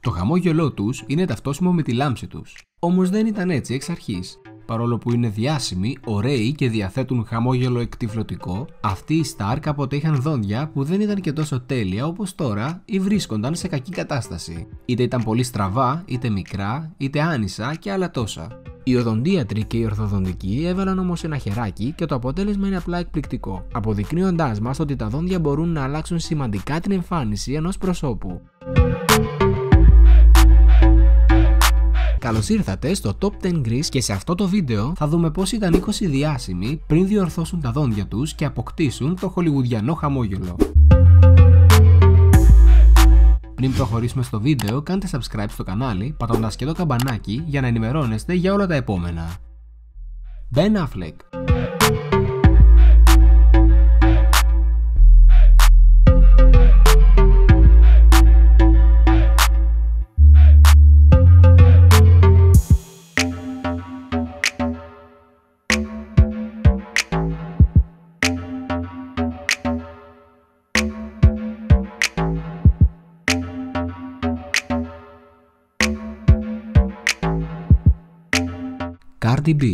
Το χαμόγελό τους είναι ταυτόσιμο με τη λάμψη τους. Όμως δεν ήταν έτσι εξ αρχής. Παρόλο που είναι διάσημοι, ωραίοι και διαθέτουν χαμόγελο εκτυφλωτικό, αυτοί οι Star κάποτε είχαν δόντια που δεν ήταν και τόσο τέλεια όπως τώρα ή βρίσκονταν σε κακή κατάσταση. Είτε ήταν πολύ στραβά, είτε μικρά, είτε άνισα και άλλα τόσα. Οι οδοντίατροι και οι ορθοδοντικοί έβαλαν όμως ένα χεράκι και το αποτέλεσμα είναι απλά εκπληκτικό, αποδεικνύοντάς μας ότι τα δόντια μπορούν να αλλάξουν σημαντικά την εμφάνιση ενός προσώπου. Καλώς ήρθατε στο Top 10 Greece και σε αυτό το βίντεο θα δούμε πώς ήταν 20 διάσημοι πριν διορθώσουν τα δόντια τους και αποκτήσουν το χολιγουδιανό χαμόγελο. Πριν προχωρήσουμε στο βίντεο, κάντε subscribe στο κανάλι πατώντας και το καμπανάκι για να ενημερώνεστε για όλα τα επόμενα. Ben Affleck. Cardi B.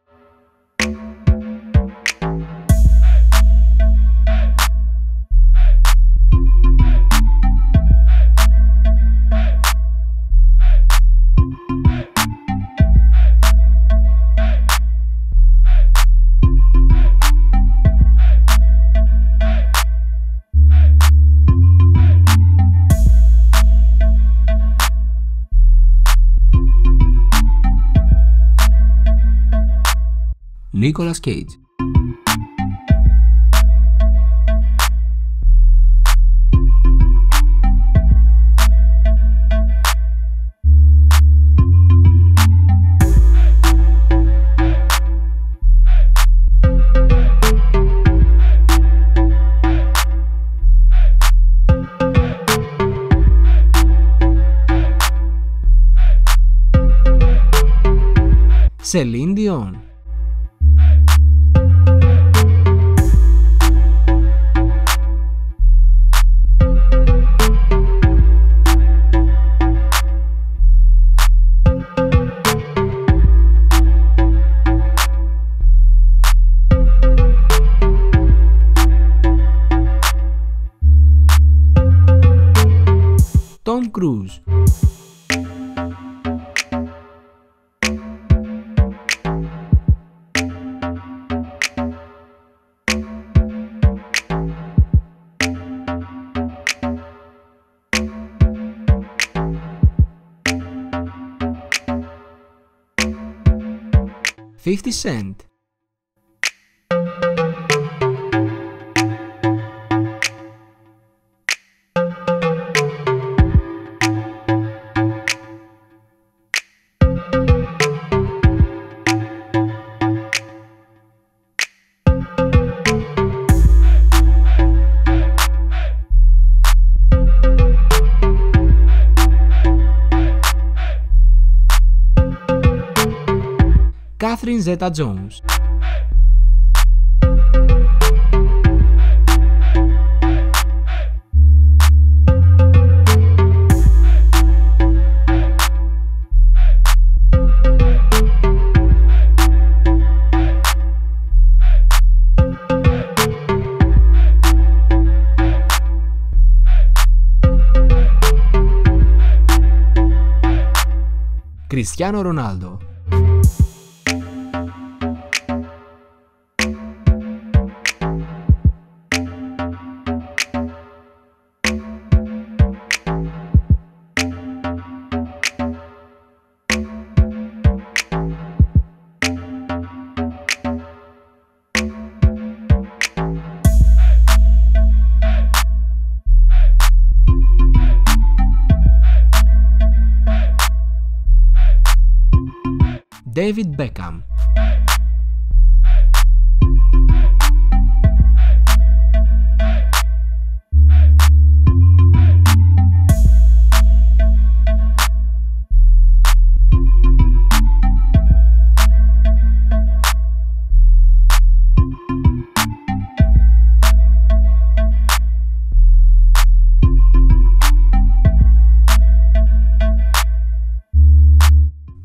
Nicolas Cage. Celine Dion. Tom Cruise. $50 Cent. Catherine Zeta-Jones. Cristiano Ronaldo. David Beckham.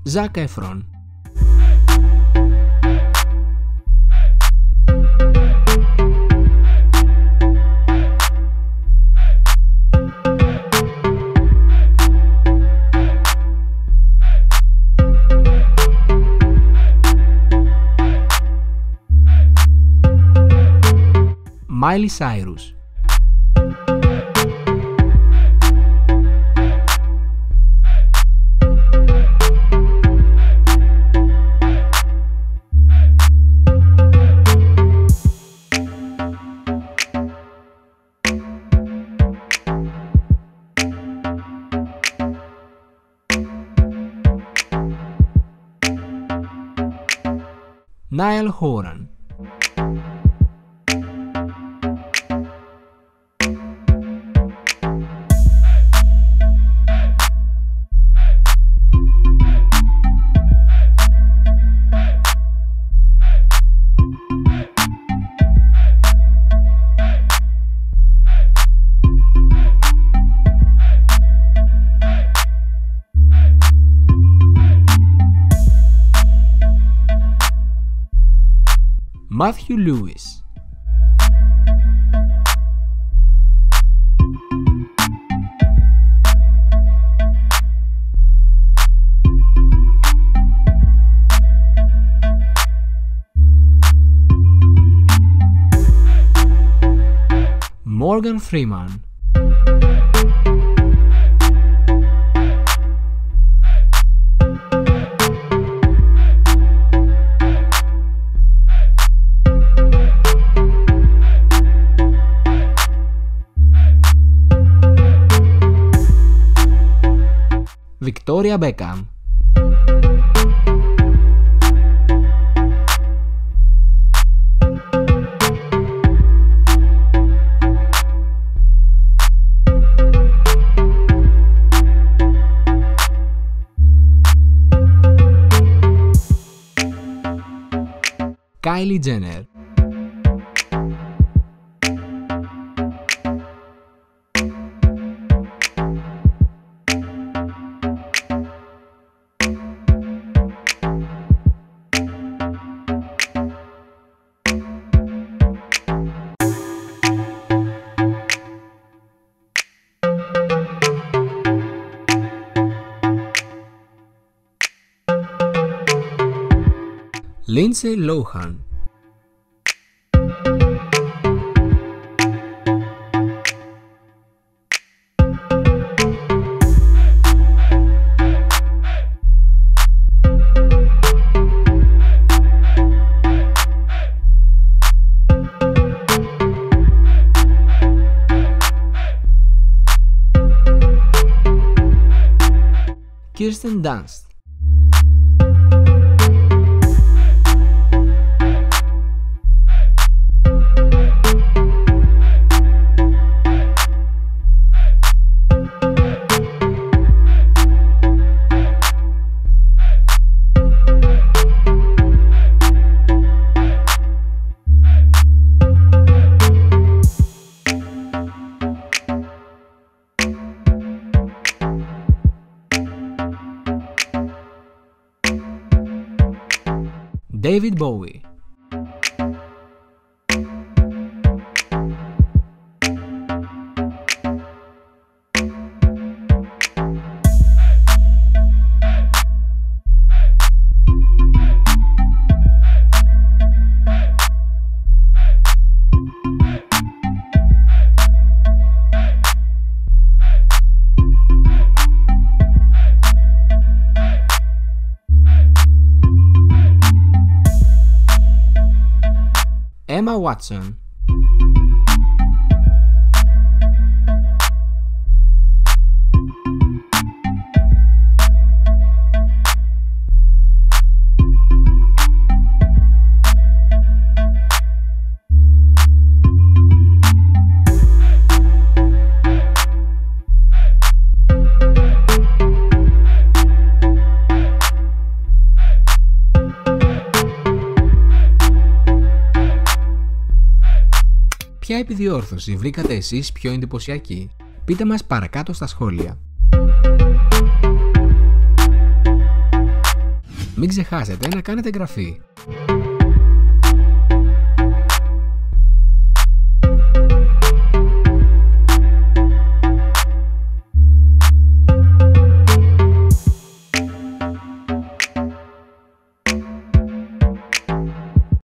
Zac Efron. Miley Cyrus. Niall Horan. Matthew Lewis. Morgan Freeman. Victoria Beckham. Kylie Jenner. Lindsay Lohan. Kirsten Dunst. David Bowie. Emma Watson. Ποια επιδιόρθωση βρήκατε εσείς πιο εντυπωσιακή? Πείτε μας παρακάτω στα σχόλια. Μην ξεχάσετε να κάνετε εγγραφή.